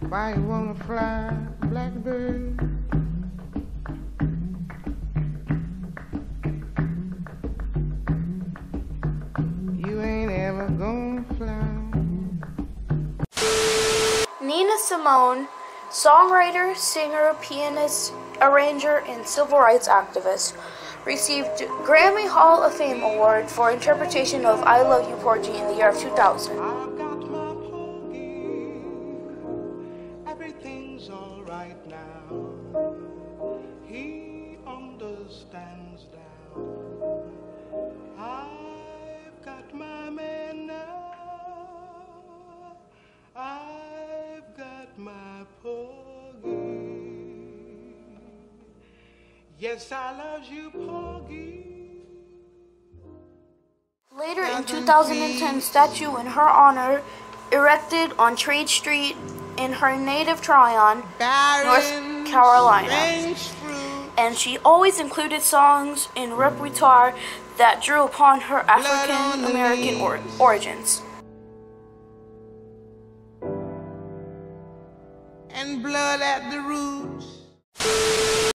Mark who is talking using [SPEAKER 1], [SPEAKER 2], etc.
[SPEAKER 1] Why you wanna fly, blackbird? You ain't ever gonna fly.
[SPEAKER 2] Nina Simone, songwriter, singer, pianist, arranger, and civil rights activist, received Grammy Hall of Fame award for interpretation of I Love You Porgy in the year of 2000.
[SPEAKER 1] I've got my Porgy, everything's alright now. He understands now. I've got my man now. I've got my Porgy. Yes, I love you, Porgy.
[SPEAKER 2] Later in 2010, statue in her honor erected on Trade Street in her native Tryon, North Carolina. And she always included songs in repertoire that drew upon her African American origins.
[SPEAKER 1] And blood at the roots.